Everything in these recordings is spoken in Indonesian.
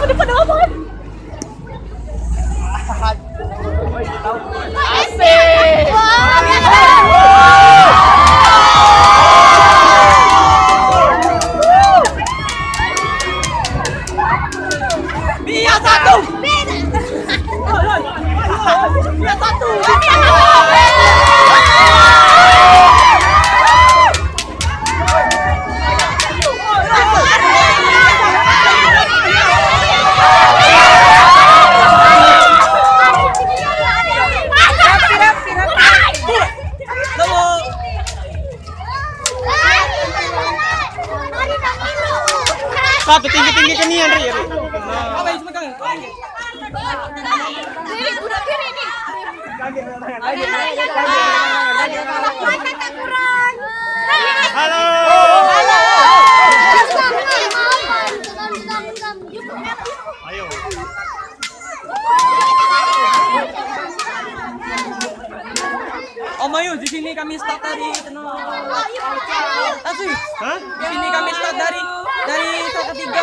depan lapangan. Asik. Dia satu. Dia satu. Satu tinggi-tinggi ke nian, Ri. Halo. Ayo. Om Ayu, di sini kami start dari Asik. Hah? Di sini kami start dari set ketiga.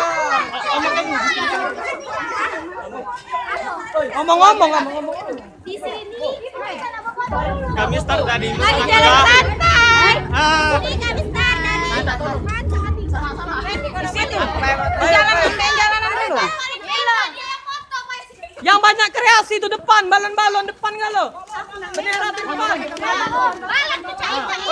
Ngomong-ngomong. Di sini Kami start dari mari jalan santai. Ah. Ini kami start dari di situ. Jalanan dulu. Yang banyak kreasi itu depan, balon-balon depan enggak lo? Bendera depan. Balon pecah.